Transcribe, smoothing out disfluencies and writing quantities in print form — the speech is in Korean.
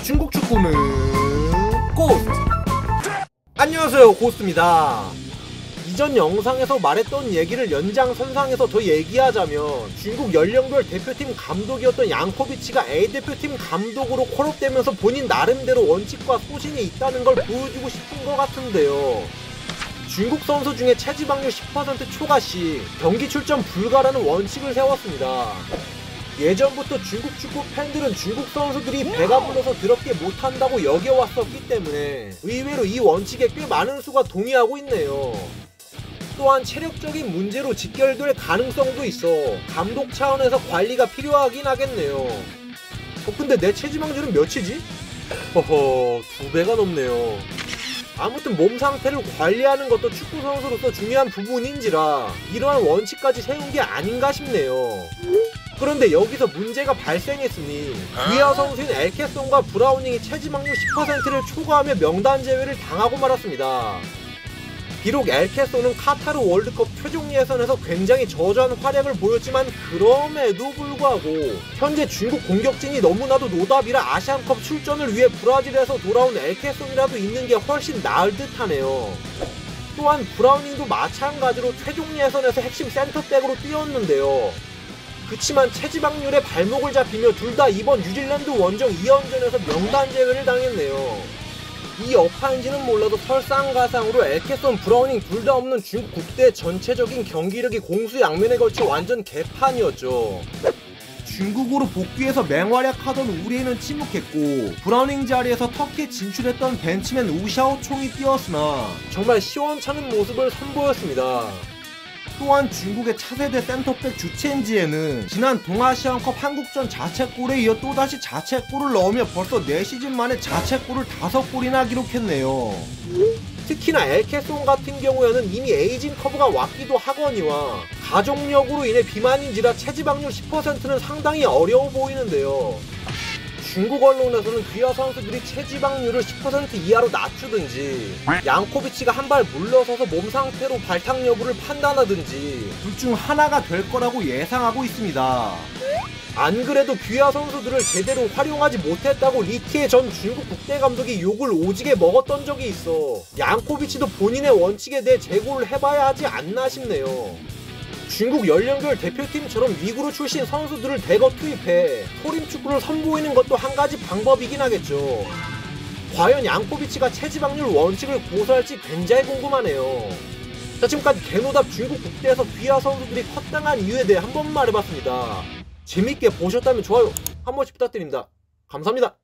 중국 축구는 고스트. 안녕하세요, 고스트입니다. 이전 영상에서 말했던 얘기를 연장선상에서 더 얘기하자면 중국 연령별 대표팀 감독이었던 양코비치가 A대표팀 감독으로 콜업되면서 본인 나름대로 원칙과 소신이 있다는 걸 보여주고 싶은 것 같은데요. 중국 선수 중에 체지방률 10% 초과시 경기 출전 불가라는 원칙을 세웠습니다. 예전부터 중국 축구 팬들은 중국 선수들이 배가 불러서 더럽게 못한다고 여겨왔었기 때문에 의외로 이 원칙에 꽤 많은 수가 동의하고 있네요. 또한 체력적인 문제로 직결될 가능성도 있어 감독 차원에서 관리가 필요하긴 하겠네요. 근데 내 체지방률은 몇이지? 허허, 2배가 넘네요. 아무튼 몸 상태를 관리하는 것도 축구 선수로서 중요한 부분인지라 이러한 원칙까지 세운 게 아닌가 싶네요. 그런데 여기서 문제가 발생했으니 귀하 선수인 엘케송과 브라우닝이 체지방률 10%를 초과하며 명단 제외를 당하고 말았습니다. 비록 엘케송은 카타르 월드컵 최종 예선에서 굉장히 저조한 활약을 보였지만 그럼에도 불구하고 현재 중국 공격진이 너무나도 노답이라 아시안컵 출전을 위해 브라질에서 돌아온 엘케송이라도 있는 게 훨씬 나을 듯하네요. 또한 브라우닝도 마찬가지로 최종 예선에서 핵심 센터백으로 뛰었는데요. 그치만 체지방률에 발목을 잡히며 둘 다 이번 뉴질랜드 원정 2연전에서 명단 제외를 당했네요. 이 여파인지는 몰라도 설상가상으로 엘케손, 브라우닝 둘 다 없는 중국 국대 전체적인 경기력이 공수양면에 걸쳐 완전 개판이었죠. 중국으로 복귀해서 맹활약하던 우리에는 침묵했고 브라우닝 자리에서 터키에 진출했던 벤치맨 우샤오총이 뛰었으나 정말 시원찮은 모습을 선보였습니다. 또한 중국의 차세대 센터백 주첸지에는 지난 동아시안컵 한국전 자책골에 이어 또다시 자책골을 넣으며 벌써 4시즌 만에 자책골을 5골이나 기록했네요. 특히나 엘케송 같은 경우에는 이미 에이징 커브가 왔기도 하거니와 가족력으로 인해 비만인지라 체지방률 10%는 상당히 어려워 보이는데요. 중국 언론에서는 귀하 선수들이 체지방률을 10% 이하로 낮추든지 양코비치가 한 발 물러서서 몸 상태로 발탁 여부를 판단하든지 둘 중 하나가 될 거라고 예상하고 있습니다. 안 그래도 귀하 선수들을 제대로 활용하지 못했다고 리티에 전 중국 국대감독이 욕을 오지게 먹었던 적이 있어 양코비치도 본인의 원칙에 대해 재고를 해봐야 하지 않나 싶네요. 중국 연령별 대표팀처럼 위구르 출신 선수들을 대거 투입해 소림 축구를 선보이는 것도 한 가지 방법이긴 하겠죠. 과연 양코비치가 체지방률 원칙을 고수할지 굉장히 궁금하네요. 자, 지금까지 개노답 중국 국대에서 귀하 선수들이 컷당한 이유에 대해 한번 말해봤습니다. 재밌게 보셨다면 좋아요 한 번씩 부탁드립니다. 감사합니다.